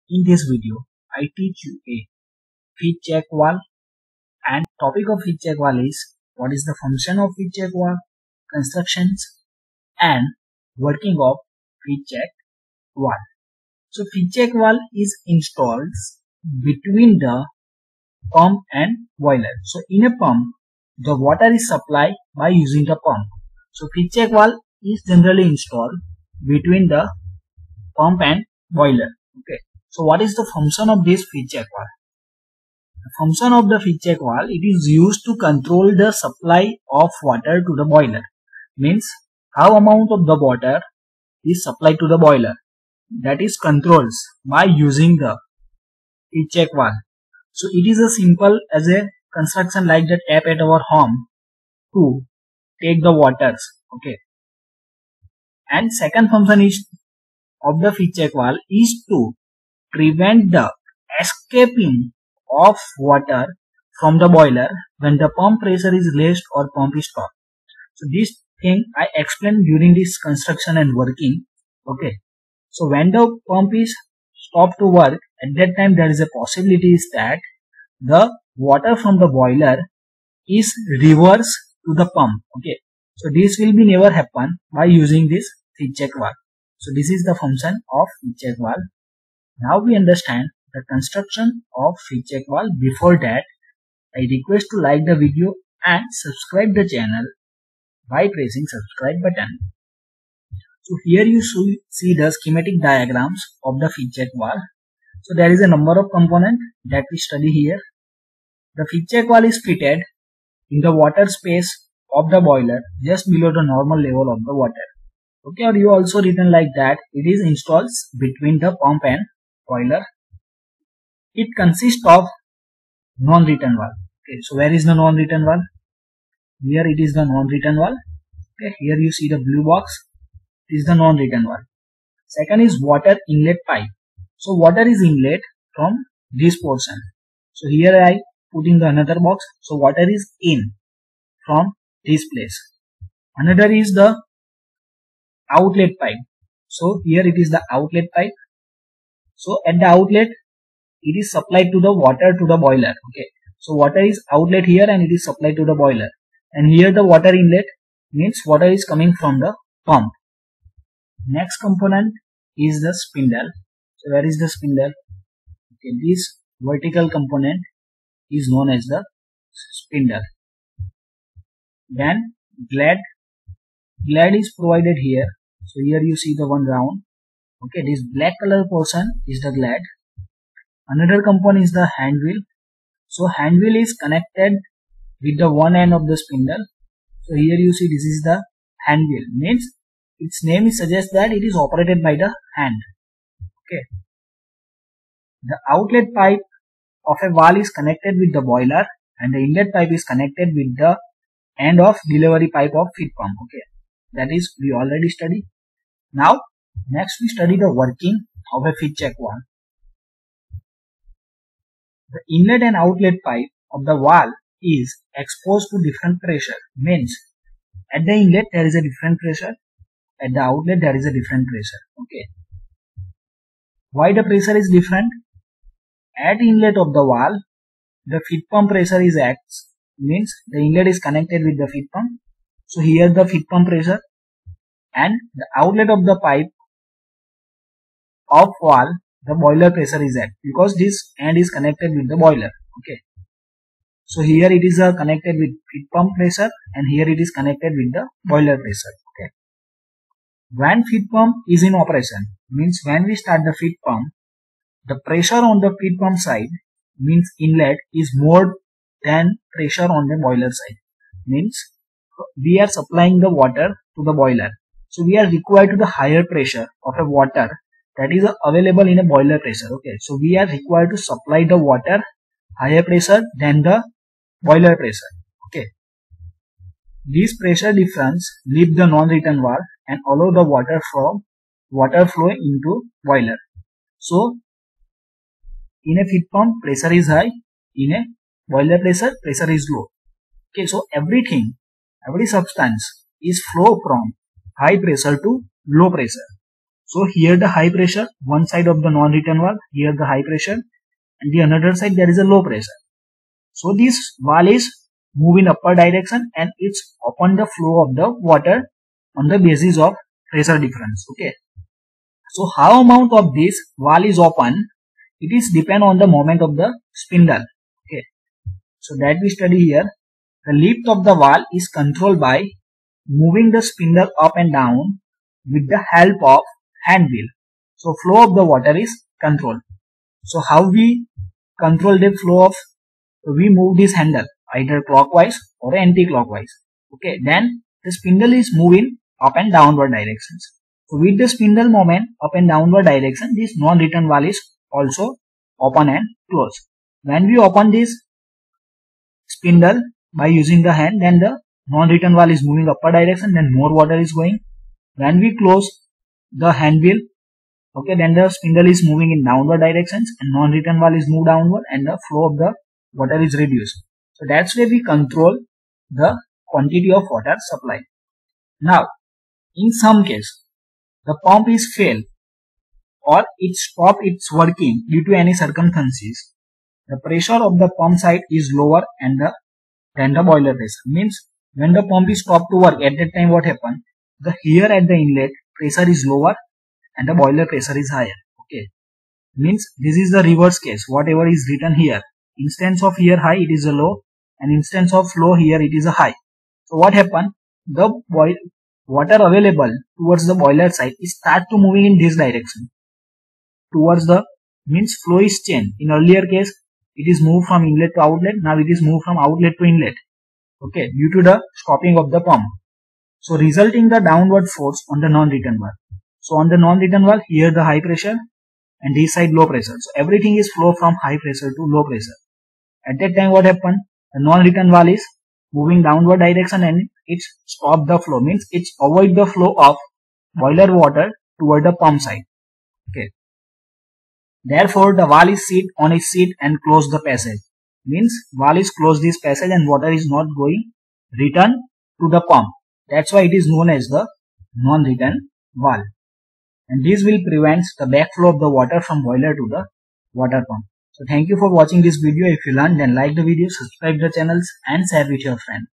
In this video, I teach you a feed check valve, and topic of feed check valve is what is the function of feed check valve, constructions and working of feed check valve. So feed check valve is installed between the pump and boiler. So in a pump, the water is supplied by using the pump. So feed check valve is generally installed between the pump and boiler. Okay. So what is the function of this feed check valve? The function of the feed check valve, it is used to control the supply of water to the boiler. Means how amount of the water is supplied to the boiler. That is controls by using the feed check valve. So it is as simple as a construction like the tap at our home to take the waters. Okay. And second function is of the feed check valve is to prevent the escaping of water from the boiler when the pump pressure is raised or pump is stopped. So this thing I explained during this construction and working. Okay. So when the pump is stopped to work, at that time there is a possibility is that the water from the boiler is reversed to the pump. Okay. So this will be never happen by using this feed check valve. So this is the function of feed check valve. Now we understand the construction of feed check valve. Before that, I request to like the video and subscribe the channel by pressing subscribe button. So here you see the schematic diagrams of the feed check valve. So there is a number of components that we study here. The feed check valve is fitted in the water space of the boiler just below the normal level of the water. Okay, or you also written like that, it is installed between the pump and boiler. It consists of non-return valve. Okay, so where is the non-return valve? Here it is the non-return valve. Okay, here you see the blue box. It is the non-return valve. Second is water inlet pipe. So water is inlet from this portion. So here I put in the another box. So water is in from this place. Another is the outlet pipe. So here it is the outlet pipe. So at the outlet, it is supplied to the water to the boiler. Okay. So water is outlet here and it is supplied to the boiler. And here the water inlet means water is coming from the pump. Next component is the spindle. So where is the spindle? Okay, this vertical component is known as the spindle. Then glad is provided here. So here you see the one round. Okay, this black color portion is the glad. Another component is the hand wheel. So hand wheel is connected with the one end of the spindle. So here you see this is the hand wheel. Means its name suggests that it is operated by the hand. Okay. The outlet pipe of a valve is connected with the boiler and the inlet pipe is connected with the end of delivery pipe of feed pump. Okay. That is we already studied. Now next we study the working of a feed check valve. The inlet and outlet pipe of the valve is exposed to different pressure. Means at the inlet there is a different pressure, at the outlet there is a different pressure. Okay. Why the pressure is different? At inlet of the valve, the feed pump pressure is X. Means the inlet is connected with the feed pump. So here the feed pump pressure, and the outlet of the pipe of valve, the boiler pressure is X, because this end is connected with the boiler. Okay. So here it is connected with feed pump pressure and here it is connected with the boiler pressure. Okay. When feed pump is in operation, means when we start the feed pump, the pressure on the feed pump side, means inlet, is more than pressure on the boiler side. Means we are supplying the water to the boiler. So we are required to the higher pressure of a water that is available in a boiler pressure. Okay. So we are required to supply the water higher pressure than the boiler pressure. Okay. This pressure difference leave the non-return valve and allow the water flow into boiler. So in a feed pump pressure is high, in a boiler pressure is low. Okay, so every substance is flow from high pressure to low pressure. So here the high pressure, one side of the non-return valve, here the high pressure, and the another side there is a low pressure. So this valve is moving upper direction and it's open the flow of the water on the basis of pressure difference. Okay. So how amount of this valve is open, it is depend on the moment of the spindle. Okay. So that we study here. The lift of the valve is controlled by moving the spindle up and down with the help of hand wheel. So flow of the water is controlled. So how we control the flow of, we move this handle either clockwise or anti-clockwise. Okay, then the spindle is moving up and downward directions. So with the spindle moment up and downward direction, this non-return valve is also open and close. When we open this spindle by using the hand, then the non-return valve is moving upper direction, then more water is going. When we close the hand wheel, okay, then the spindle is moving in downward directions and non-return valve is moved downward and the flow of the water is reduced. So that's why we control the quantity of water supply. Now, in some case, the pump is failed or it stopped its working due to any circumstances. The pressure of the pump side is lower than the boiler pressure. Means when the pump is stopped to work, at that time what happens? The here at the inlet pressure is lower and the boiler pressure is higher. Okay. Means this is the reverse case. Whatever is written here, instance of here high, it is a low, and instance of low here, it is a high. So what happened? The water available towards the boiler side is start to moving in this direction. Towards the, means flow is changed. In earlier case, it is moved from inlet to outlet. Now it is moved from outlet to inlet. Okay, due to the stopping of the pump. So resulting the downward force on the non-return valve. So on the non-return valve, here the high pressure and this side low pressure. So everything is flow from high pressure to low pressure. At that time what happened? The non-return valve is moving downward direction and it stop the flow. Means it avoid the flow of boiler water toward the pump side. Okay. Therefore the valve is sit on its seat and close the passage. Means valve is close this passage and water is not going return to the pump. That's why it is known as the non-return valve. And this will prevent the backflow of the water from boiler to the water pump. So thank you for watching this video. If you learned, then like the video, subscribe the channels and share with your friends.